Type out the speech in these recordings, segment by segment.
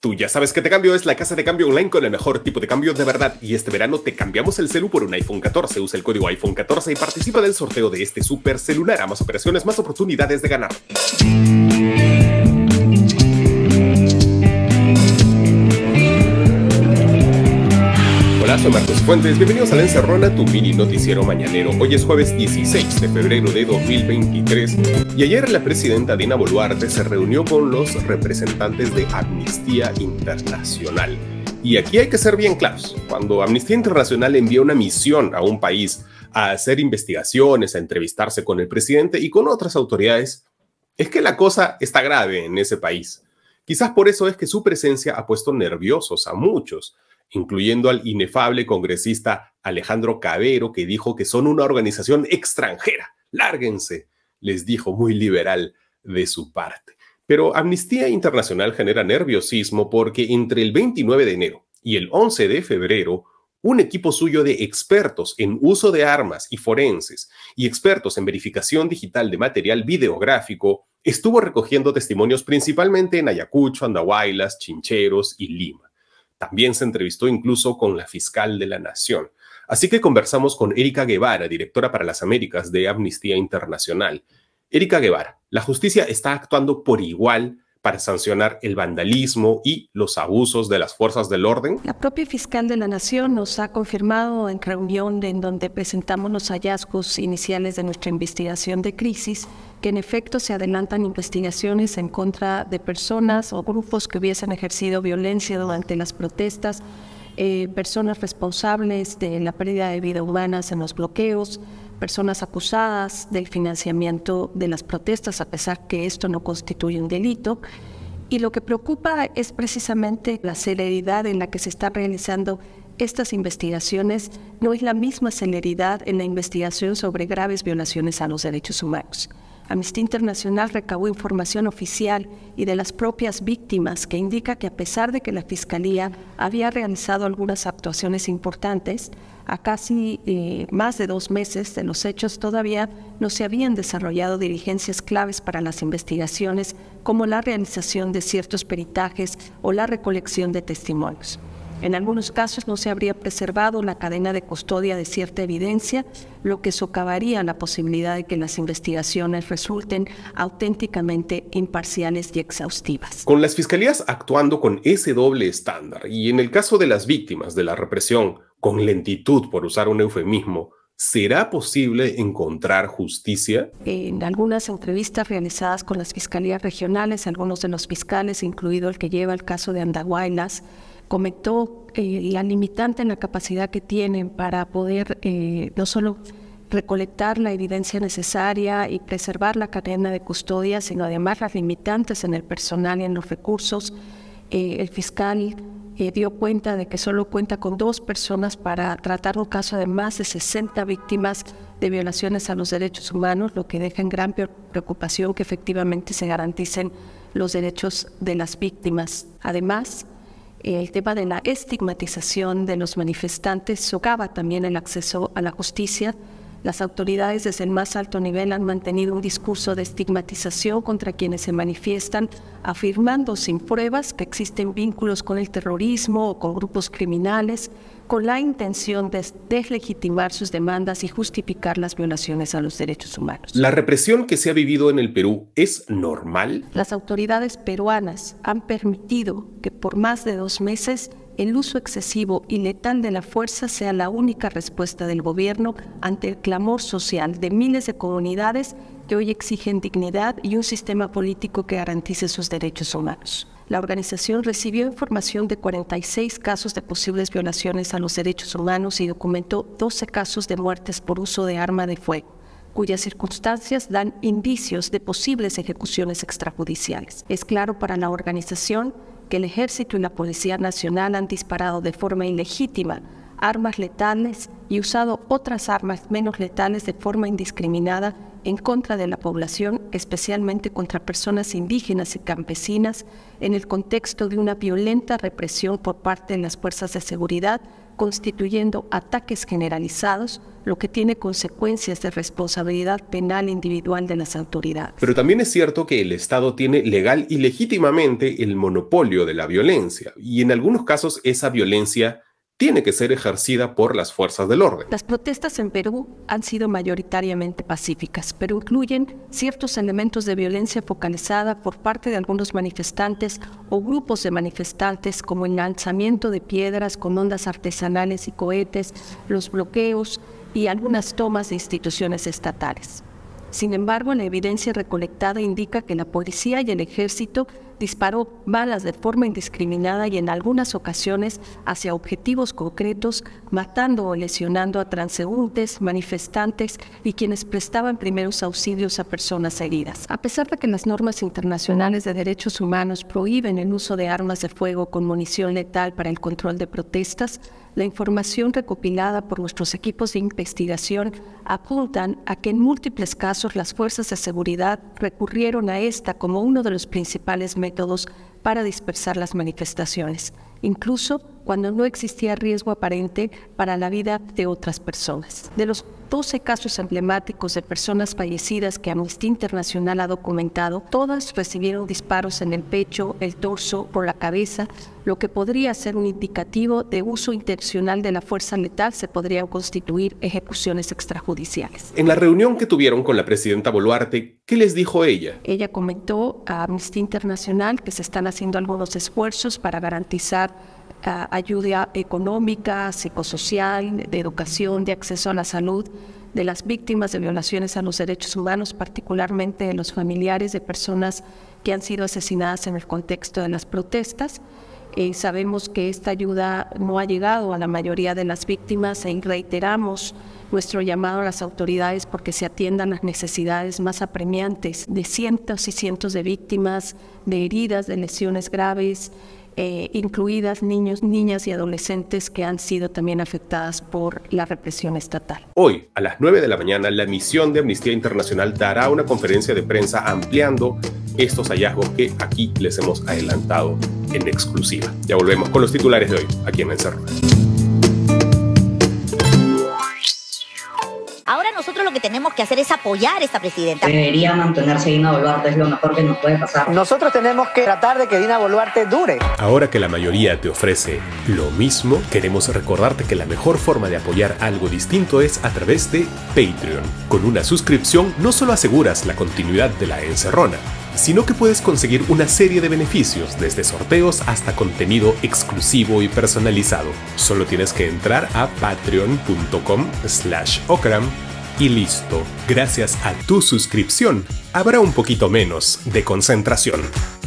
Tú ya sabes que Te Cambio es la casa de cambio online con el mejor tipo de cambio de verdad, y este verano te cambiamos el celu por un iPhone 14. Usa el código iPhone 14 y participa del sorteo de este super celular. A más operaciones, más oportunidades de ganar. Hola, soy Marcos Fuentes. Bienvenidos a La Encerrona, tu mini noticiero mañanero. Hoy es jueves 16 de febrero de 2023 y ayer la presidenta Dina Boluarte se reunió con los representantes de Amnistía Internacional. Y aquí hay que ser bien claros. Cuando Amnistía Internacional envía una misión a un país a hacer investigaciones, a entrevistarse con el presidente y con otras autoridades, es que la cosa está grave en ese país. Quizás por eso es que su presencia ha puesto nerviosos a muchos, incluyendo al inefable congresista Alejandro Cabero, que dijo que son una organización extranjera. ¡Lárguense!, les dijo, muy liberal de su parte. Pero Amnistía Internacional genera nerviosismo porque entre el 29 de enero y el 11 de febrero, un equipo suyo de expertos en uso de armas y forenses y expertos en verificación digital de material videográfico estuvo recogiendo testimonios principalmente en Ayacucho, Andahuaylas, Chincheros y Lima. También se entrevistó incluso con la fiscal de la Nación. Así que conversamos con Erika Guevara, directora para las Américas de Amnistía Internacional. Erika Guevara, ¿la justicia está actuando por igual para sancionar el vandalismo y los abusos de las fuerzas del orden? La propia fiscal de la Nación nos ha confirmado en reunión en donde presentamos los hallazgos iniciales de nuestra investigación de crisis que en efecto se adelantan investigaciones en contra de personas o grupos que hubiesen ejercido violencia durante las protestas, personas responsables de la pérdida de vidas humanas en los bloqueos, personas acusadas del financiamiento de las protestas, a pesar que esto no constituye un delito. Y lo que preocupa es precisamente la celeridad en la que se están realizando estas investigaciones. No es la misma celeridad en la investigación sobre graves violaciones a los derechos humanos. Amnistía Internacional recabó información oficial y de las propias víctimas que indica que a pesar de que la Fiscalía había realizado algunas actuaciones importantes, a casi más de 2 meses de los hechos todavía no se habían desarrollado diligencias claves para las investigaciones, como la realización de ciertos peritajes o la recolección de testimonios. En algunos casos no se habría preservado la cadena de custodia de cierta evidencia, lo que socavaría la posibilidad de que las investigaciones resulten auténticamente imparciales y exhaustivas. Con las fiscalías actuando con ese doble estándar y en el caso de las víctimas de la represión con lentitud, por usar un eufemismo, ¿será posible encontrar justicia? En algunas entrevistas realizadas con las fiscalías regionales, algunos de los fiscales, incluido el que lleva el caso de Andahuaylas, comentó la limitante en la capacidad que tienen para poder no solo recolectar la evidencia necesaria y preservar la cadena de custodia, sino además las limitantes en el personal y en los recursos. El fiscal dio cuenta de que solo cuenta con 2 personas para tratar un caso de más de 60 víctimas de violaciones a los derechos humanos, lo que deja en gran preocupación que efectivamente se garanticen los derechos de las víctimas. Además, el tema de la estigmatización de los manifestantes socava también el acceso a la justicia. Las autoridades desde el más alto nivel han mantenido un discurso de estigmatización contra quienes se manifiestan, afirmando sin pruebas que existen vínculos con el terrorismo o con grupos criminales, con la intención de deslegitimar sus demandas y justificar las violaciones a los derechos humanos. ¿La represión que se ha vivido en el Perú es normal? Las autoridades peruanas han permitido que por más de 2 meses el uso excesivo y letal de la fuerza sea la única respuesta del gobierno ante el clamor social de miles de comunidades que hoy exigen dignidad y un sistema político que garantice sus derechos humanos. La organización recibió información de 46 casos de posibles violaciones a los derechos humanos y documentó 12 casos de muertes por uso de arma de fuego, cuyas circunstancias dan indicios de posibles ejecuciones extrajudiciales. Es claro para la organización que el Ejército y la Policía Nacional han disparado de forma ilegítima armas letales y usado otras armas menos letales de forma indiscriminada en contra de la población, especialmente contra personas indígenas y campesinas, en el contexto de una violenta represión por parte de las fuerzas de seguridad, constituyendo ataques generalizados, lo que tiene consecuencias de responsabilidad penal individual de las autoridades. Pero también es cierto que el Estado tiene legal y legítimamente el monopolio de la violencia, y en algunos casos esa violencia tiene que ser ejercida por las fuerzas del orden. Las protestas en Perú han sido mayoritariamente pacíficas, pero incluyen ciertos elementos de violencia focalizada por parte de algunos manifestantes o grupos de manifestantes, como el lanzamiento de piedras con ondas artesanales y cohetes, los bloqueos y algunas tomas de instituciones estatales. Sin embargo, la evidencia recolectada indica que la policía y el ejército disparó balas de forma indiscriminada y en algunas ocasiones hacia objetivos concretos, matando o lesionando a transeúntes, manifestantes y quienes prestaban primeros auxilios a personas heridas. A pesar de que las normas internacionales de derechos humanos prohíben el uso de armas de fuego con munición letal para el control de protestas, la información recopilada por nuestros equipos de investigación apuntan a que en múltiples casos las fuerzas de seguridad recurrieron a esta como uno de los principales métodos para dispersar las manifestaciones, incluso cuando no existía riesgo aparente para la vida de otras personas. De los 12 casos emblemáticos de personas fallecidas que Amnistía Internacional ha documentado, todas recibieron disparos en el pecho, el torso o la cabeza, lo que podría ser un indicativo de uso intencional de la fuerza letal. Se podrían constituir ejecuciones extrajudiciales. En la reunión que tuvieron con la presidenta Boluarte, ¿qué les dijo ella? Ella comentó a Amnistía Internacional que se están haciendo algunos esfuerzos para garantizar ayuda económica, psicosocial, de educación, de acceso a la salud de las víctimas de violaciones a los derechos humanos, particularmente de los familiares de personas que han sido asesinadas en el contexto de las protestas. Sabemos que esta ayuda no ha llegado a la mayoría de las víctimas y reiteramos nuestro llamado a las autoridades porque se atiendan las necesidades más apremiantes de cientos y cientos de víctimas, de heridas, de lesiones graves, incluidas niños, niñas y adolescentes que han sido también afectadas por la represión estatal. Hoy, a las 9 de la mañana, la misión de Amnistía Internacional dará una conferencia de prensa ampliando estos hallazgos que aquí les hemos adelantado en exclusiva. Ya volvemos con los titulares de hoy, aquí en Encerrona. Ahora nosotros lo que tenemos que hacer es apoyar a esta presidenta. Debería mantenerse Dina Boluarte, es lo mejor que nos puede pasar. Nosotros tenemos que tratar de que Dina Boluarte dure. Ahora que la mayoría te ofrece lo mismo, queremos recordarte que la mejor forma de apoyar algo distinto es a través de Patreon. Con una suscripción no solo aseguras la continuidad de la Encerrona, sino que puedes conseguir una serie de beneficios, desde sorteos hasta contenido exclusivo y personalizado. Solo tienes que entrar a patreon.com/Okram y listo. Gracias a tu suscripción, habrá un poquito menos de concentración.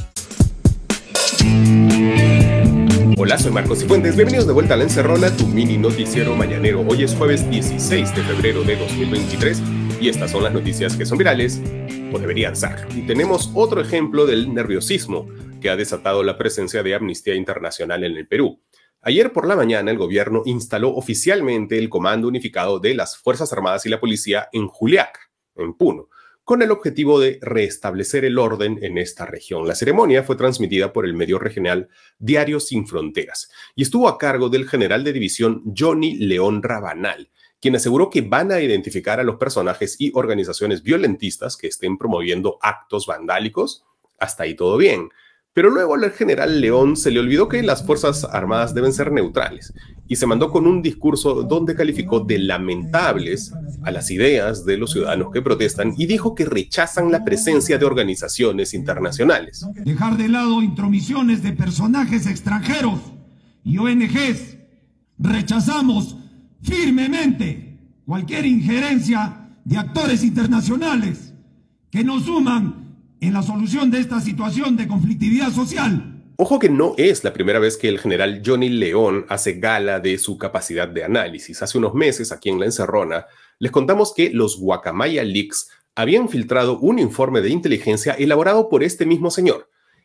Hola, soy Marcos Cifuentes, bienvenidos de vuelta a La Encerrona, tu mini noticiero mañanero. Hoy es jueves 16 de febrero de 2023 y estas son las noticias que son virales o deberían serlo. Y tenemos otro ejemplo del nerviosismo que ha desatado la presencia de Amnistía Internacional en el Perú. Ayer por la mañana el gobierno instaló oficialmente el Comando Unificado de las Fuerzas Armadas y la Policía en Juliaca, en Puno, con el objetivo de restablecer el orden en esta región. La ceremonia fue transmitida por el medio regional Diario Sin Fronteras y estuvo a cargo del general de división Johnny León Rabanal, quien aseguró que van a identificar a los personajes y organizaciones violentistas que estén promoviendo actos vandálicos. Hasta ahí todo bien. Pero luego al general León se le olvidó que las Fuerzas Armadas deben ser neutrales y se mandó con un discurso donde calificó de lamentables a las ideas de los ciudadanos que protestan y dijo que rechazan la presencia de organizaciones internacionales. Dejar de lado intromisiones de personajes extranjeros y ONGs. Rechazamos firmemente cualquier injerencia de actores internacionales que nos suman en la solución de esta situación de conflictividad social. Ojo que no es la primera vez que el general Johnny León hace gala de su capacidad de análisis. Hace unos meses, aquí en La Encerrona, les contamos que los Guacamaya Leaks habían filtrado un informe de inteligencia elaborado por este mismo señor,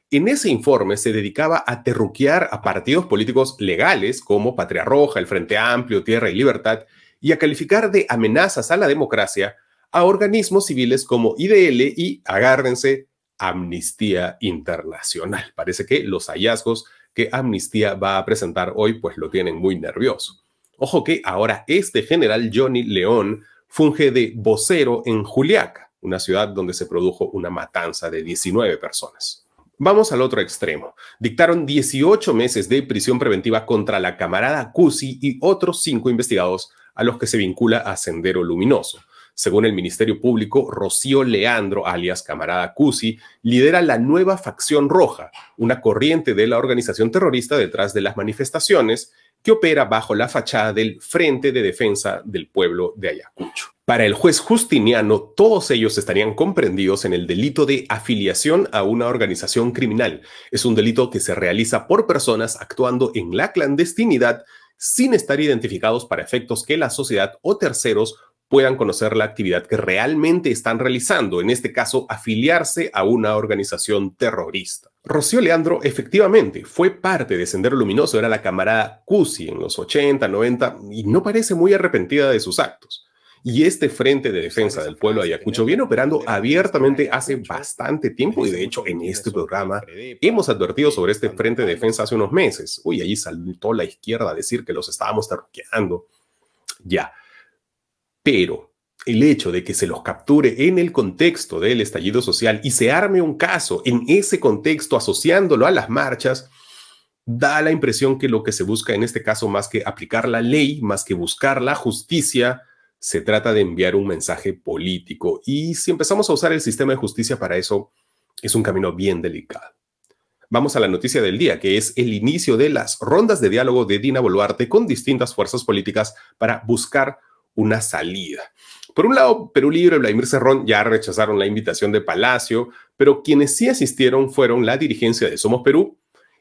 En ese informe se dedicaba a terruquear a partidos políticos legales como Patria Roja, el Frente Amplio, Tierra y Libertad, y a calificar de amenazas a la democracia a organismos civiles como IDL y, agárrense, Amnistía Internacional. Parece que los hallazgos que Amnistía va a presentar hoy pues lo tienen muy nervioso. Ojo que ahora este general Johnny León funge de vocero en Juliaca, una ciudad donde se produjo una matanza de 19 personas. Vamos al otro extremo. Dictaron 18 meses de prisión preventiva contra la camarada Cusi y otros 5 investigados a los que se vincula a Sendero Luminoso. Según el Ministerio Público, Rocío Leandro, alias camarada Cusi, lidera la nueva Facción Roja, una corriente de la organización terrorista detrás de las manifestaciones que opera bajo la fachada del Frente de Defensa del Pueblo de Ayacucho. Para el juez Justiniano, todos ellos estarían comprendidos en el delito de afiliación a una organización criminal. Es un delito que se realiza por personas actuando en la clandestinidad sin estar identificados para efectos que la sociedad o terceros puedan conocer la actividad que realmente están realizando, en este caso, afiliarse a una organización terrorista. Rocío Leandro efectivamente fue parte de Sendero Luminoso, era la camarada Cusi en los 80, 90 y no parece muy arrepentida de sus actos. Y este Frente de Defensa del Pueblo de Ayacucho viene operando abiertamente hace bastante tiempo y de hecho en este programa hemos advertido sobre este Frente de Defensa hace unos meses. Uy, allí saltó la izquierda a decir que los estábamos terruqueando. Ya. Pero el hecho de que se los capture en el contexto del estallido social y se arme un caso en ese contexto asociándolo a las marchas, da la impresión que lo que se busca en este caso, más que aplicar la ley, más que buscar la justicia, se trata de enviar un mensaje político. Y si empezamos a usar el sistema de justicia para eso, es un camino bien delicado. Vamos a la noticia del día, que es el inicio de las rondas de diálogo de Dina Boluarte con distintas fuerzas políticas para buscar una salida. Por un lado, Perú Libre y Vladimir Cerrón ya rechazaron la invitación de Palacio, pero quienes sí asistieron fueron la dirigencia de Somos Perú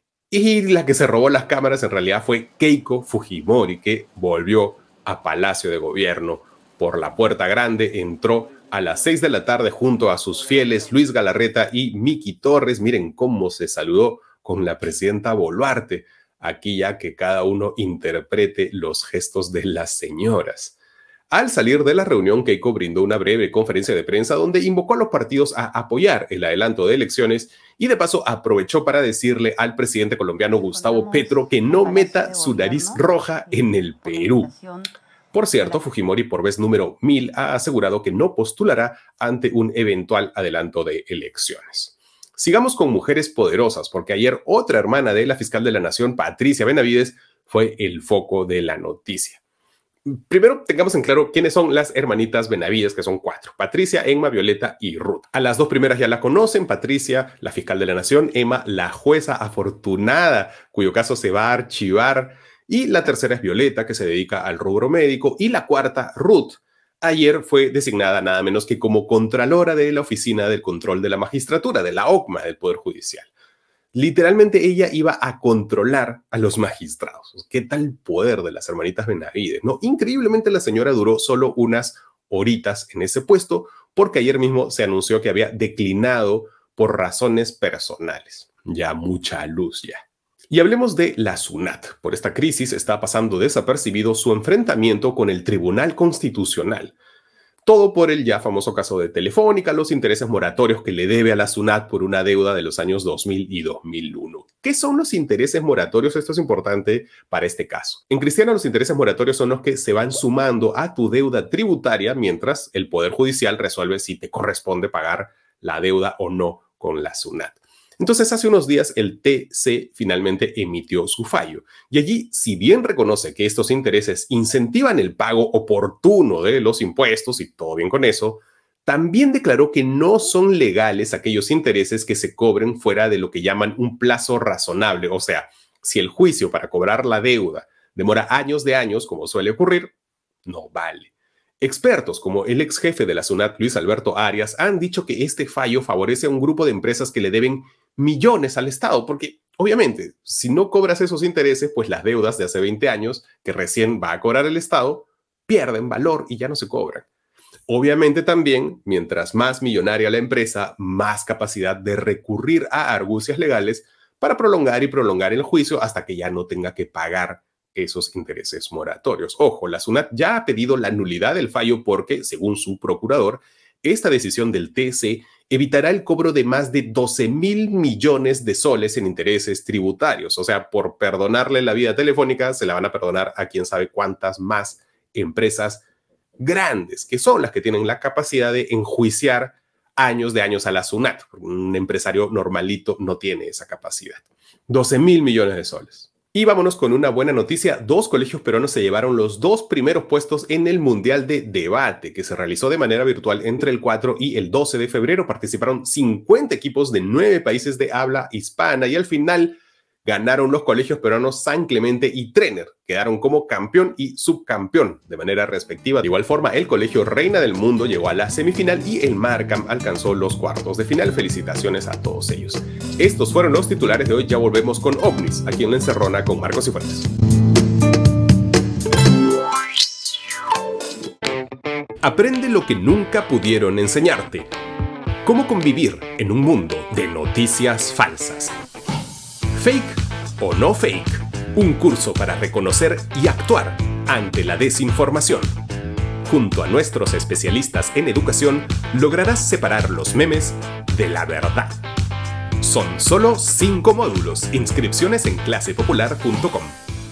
y la que se robó las cámaras en realidad fue Keiko Fujimori, que volvió a Palacio de Gobierno por la puerta grande, entró a las 6 de la tarde junto a sus fieles Luis Galarreta y Miki Torres. Miren cómo se saludó con la presidenta Boluarte. Aquí ya que cada uno interprete los gestos de las señoras. Al salir de la reunión, Keiko brindó una breve conferencia de prensa donde invocó a los partidos a apoyar el adelanto de elecciones y de paso aprovechó para decirle al presidente colombiano Gustavo Petro que no meta su nariz roja en el Perú. Por cierto, Fujimori por vez número 1000 ha asegurado que no postulará ante un eventual adelanto de elecciones. Sigamos con mujeres poderosas, porque ayer otra hermana de la fiscal de la Nación, Patricia Benavides, fue el foco de la noticia. Primero, tengamos en claro quiénes son las hermanitas Benavides, que son 4. Patricia, Emma, Violeta y Ruth. A las 2 primeras ya la conocen. Patricia, la fiscal de la Nación. Emma, la jueza afortunada, cuyo caso se va a archivar. Y la tercera es Violeta, que se dedica al rubro médico. Y la cuarta, Ruth. Ayer fue designada nada menos que como Contralora de la Oficina del Control de la Magistratura, de la OCMA del Poder Judicial. Literalmente ella iba a controlar a los magistrados. ¿Qué tal poder de las hermanitas Benavides, no? Increíblemente la señora duró solo unas horitas en ese puesto porque ayer mismo se anunció que había declinado por razones personales. Ya mucha luz ya. Y hablemos de la SUNAT. Por esta crisis está pasando desapercibido su enfrentamiento con el Tribunal Constitucional. Todo por el ya famoso caso de Telefónica, los intereses moratorios que le debe a la SUNAT por una deuda de los años 2000 y 2001. ¿Qué son los intereses moratorios? Esto es importante para este caso. En Cristiana, los intereses moratorios son los que se van sumando a tu deuda tributaria mientras el Poder Judicial resuelve si te corresponde pagar la deuda o no con la SUNAT. Entonces, hace unos días el TC finalmente emitió su fallo. Y allí, si bien reconoce que estos intereses incentivan el pago oportuno de los impuestos y todo bien con eso, también declaró que no son legales aquellos intereses que se cobren fuera de lo que llaman un plazo razonable. O sea, si el juicio para cobrar la deuda demora años de años, como suele ocurrir, no vale. Expertos como el ex jefe de la SUNAT, Luis Alberto Arias, han dicho que este fallo favorece a un grupo de empresas que le deben millones al Estado, porque obviamente si no cobras esos intereses, pues las deudas de hace 20 años que recién va a cobrar el Estado pierden valor y ya no se cobran. Obviamente también, mientras más millonaria la empresa, más capacidad de recurrir a argucias legales para prolongar y prolongar el juicio hasta que ya no tenga que pagar esos intereses moratorios. Ojo, la SUNAT ya ha pedido la nulidad del fallo porque, según su procurador, esta decisión del TC evitará el cobro de más de 12.000 millones de soles en intereses tributarios. O sea, por perdonarle la vida telefónica, se la van a perdonar a quién sabe cuántas más empresas grandes, que son las que tienen la capacidad de enjuiciar años de años a la SUNAT. Un empresario normalito no tiene esa capacidad. 12.000 millones de soles. Y vámonos con una buena noticia. 2 colegios peruanos se llevaron los 2 primeros puestos en el Mundial de Debate, que se realizó de manera virtual entre el 4 y el 12 de febrero. Participaron 50 equipos de 9 países de habla hispana y al final ganaron los colegios peruanos San Clemente y Trener. Quedaron como campeón y subcampeón de manera respectiva. De igual forma, el colegio Reina del Mundo llegó a la semifinal y el Markham alcanzó los cuartos de final. Felicitaciones a todos ellos. Estos fueron los titulares de hoy. Ya volvemos con OVNIs, aquí en La Encerrona con Marcos Cifuentes. Aprende lo que nunca pudieron enseñarte. Cómo convivir en un mundo de noticias falsas. Fake o no fake, un curso para reconocer y actuar ante la desinformación. Junto a nuestros especialistas en educación, lograrás separar los memes de la verdad. Son solo 5 módulos. Inscripciones en clasepopular.com.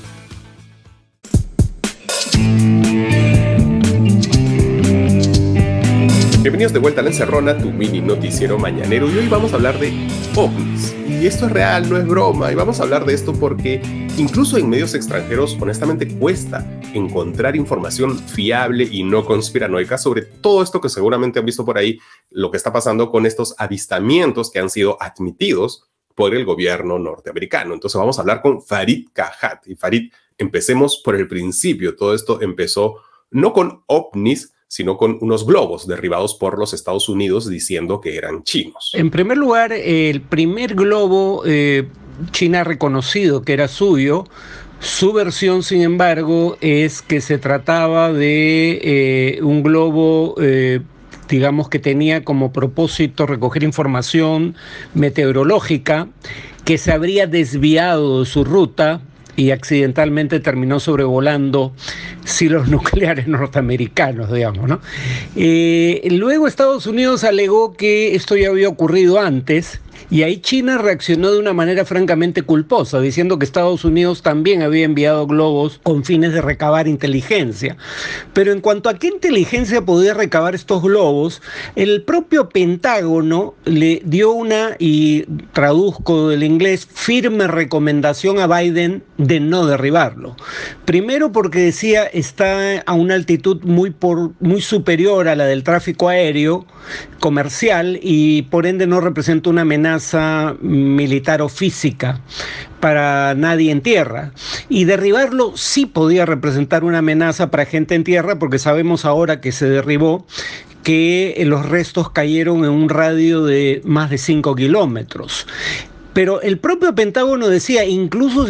Bienvenidos de vuelta a La Encerrona, tu mini noticiero mañanero, y hoy vamos a hablar de OVNIs. Y esto es real, no es broma, y vamos a hablar de esto porque incluso en medios extranjeros honestamente cuesta encontrar información fiable y no conspiranoica sobre todo esto que seguramente han visto por ahí, lo que está pasando con estos avistamientos que han sido admitidos por el gobierno norteamericano. Entonces vamos a hablar con Farid Kahat. Y Farid, empecemos por el principio. Todo esto empezó no con OVNIs, sino con unos globos derribados por los Estados Unidos diciendo que eran chinos. En primer lugar, el primer globo China ha reconocido que era suyo. Su versión, sin embargo, es que se trataba de un globo, digamos, que tenía como propósito recoger información meteorológica, que se habría desviado de su ruta y accidentalmente terminó sobrevolando silos nucleares norteamericanos, digamos, ¿no? Luego Estados Unidos alegó que esto ya había ocurrido antes, y ahí China reaccionó de una manera francamente culposa, diciendo que Estados Unidos también había enviado globos con fines de recabar inteligencia. Pero en cuanto a qué inteligencia podía recabar estos globos, el propio Pentágono le dio una, y traduzco del inglés, firme recomendación a Biden de no derribarlo. Primero porque decía está a una altitud muy superior a la del tráfico aéreo comercial y por ende no representa una amenaza militar o física para nadie en tierra. Y derribarlo sí podía representar una amenaza para gente en tierra, porque sabemos ahora que se derribó que los restos cayeron en un radio de más de 5 kilómetros. Pero el propio Pentágono decía, incluso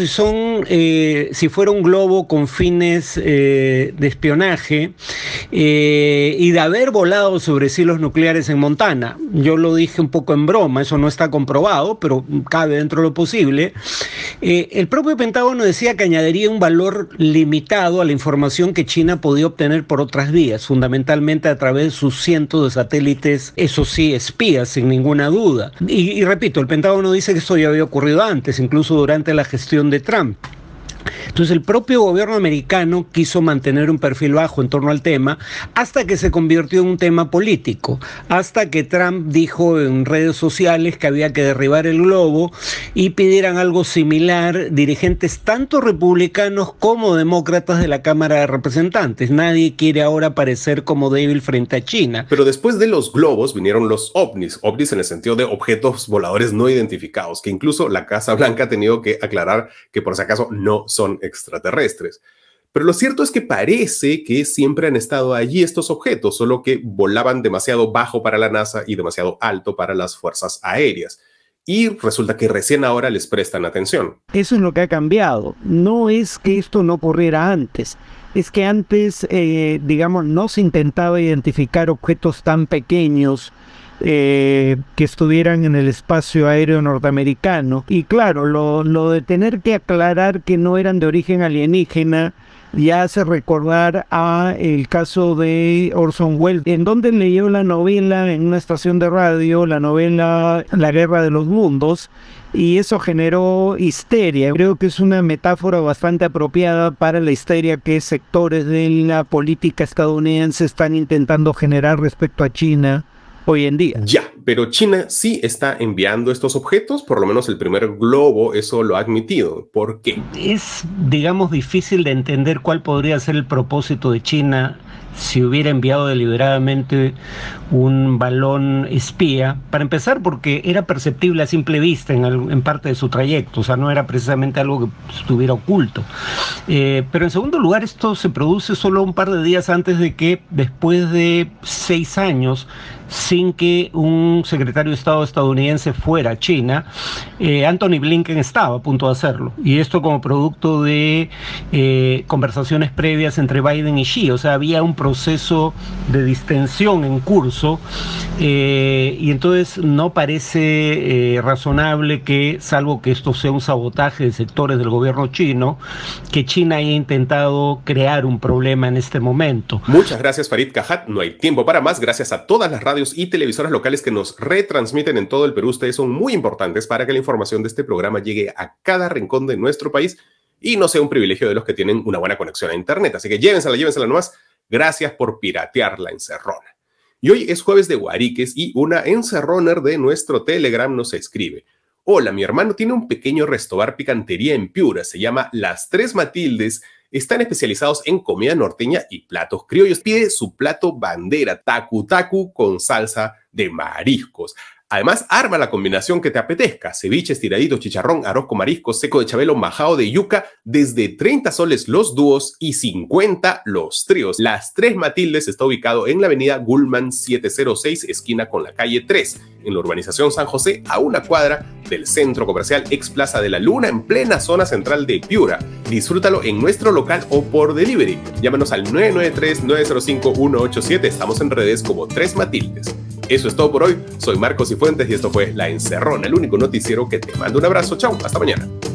si fuera un globo con fines de espionaje y de haber volado sobre silos nucleares en Montana, yo lo dije un poco en broma, eso no está comprobado, pero cabe dentro de lo posible, el propio Pentágono decía que añadiría un valor limitado a la información que China podía obtener por otras vías, fundamentalmente a través de sus cientos de satélites, eso sí, espías, sin ninguna duda. Y repito, el Pentágono dice que esto ya había ocurrido antes, incluso durante la gestión de Trump. Entonces el propio gobierno americano quiso mantener un perfil bajo en torno al tema hasta que se convirtió en un tema político, hasta que Trump dijo en redes sociales que había que derribar el globo y pidieran algo similar dirigentes tanto republicanos como demócratas de la Cámara de Representantes. Nadie quiere ahora parecer como débil frente a China. Pero después de los globos vinieron los OVNIs, OVNIs en el sentido de objetos voladores no identificados, que incluso la Casa Blanca ha tenido que aclarar que por si acaso no son extraterrestres. Pero lo cierto es que parece que siempre han estado allí estos objetos, solo que volaban demasiado bajo para la NASA y demasiado alto para las fuerzas aéreas. Y resulta que recién ahora les prestan atención. Eso es lo que ha cambiado. No es que esto no ocurriera antes. es que antes, digamos, no se intentaba identificar objetos tan pequeños que estuvieran en el espacio aéreo norteamericano. Y claro, lo de tener que aclarar que no eran de origen alienígena ya hace recordar a el caso de Orson Welles, en donde leyó la novela en una estación de radio, la novela La Guerra de los Mundos, y eso generó histeria. Creo que es una metáfora bastante apropiada para la histeria que sectores de la política estadounidense están intentando generar respecto a China hoy en día. Ya, pero China sí está enviando estos objetos, por lo menos el primer globo eso lo ha admitido. ¿Por qué? Es, digamos, difícil de entender cuál podría ser el propósito de China si hubiera enviado deliberadamente un balón espía, para empezar porque era perceptible a simple vista en parte de su trayecto, o sea, no era precisamente algo que estuviera oculto. Pero en segundo lugar, esto se produce solo un par de días antes de que, después de 6 años, sin que un secretario de Estado estadounidense fuera a China, Antony Blinken estaba a punto de hacerlo. Y esto como producto de conversaciones previas entre Biden y Xi. O sea, había un proceso de distensión en curso, y entonces no parece razonable que, salvo que esto sea un sabotaje de sectores del gobierno chino, que China haya intentado crear un problema en este momento. Muchas gracias, Farid Cajat. No hay tiempo para más. Gracias a todas las radios y televisoras locales que nos retransmiten en todo el Perú. Ustedes son muy importantes para que la información de este programa llegue a cada rincón de nuestro país y no sea un privilegio de los que tienen una buena conexión a internet. Así que llévensela nomás. Gracias por piratear la encerrona. Y hoy es jueves de Guariques y una encerroner de nuestro Telegram nos escribe: hola, mi hermano tiene un pequeño restobar picantería en Piura, se llama Las Tres Matildes. Están especializados en comida norteña y platos criollos. Pide su plato bandera, tacu tacu con salsa de mariscos. Además, arma la combinación que te apetezca: ceviches, tiraditos, chicharrón, arroz con mariscos, seco de chabelo, majao de yuca, desde 30 soles los dúos y 50 los tríos. Las Tres Matildes está ubicado en la avenida Gulman 706, esquina con la calle 3, en la urbanización San José, a una cuadra del centro comercial ex Plaza de la Luna, en plena zona central de Piura. Disfrútalo en nuestro local o por delivery. Llámanos al 993-905-187. Estamos en redes como Tres Matildes. Eso es todo por hoy. Soy Marcos Cifuentes y esto fue La Encerrona, el único noticiero que te manda un abrazo. Chau, hasta mañana.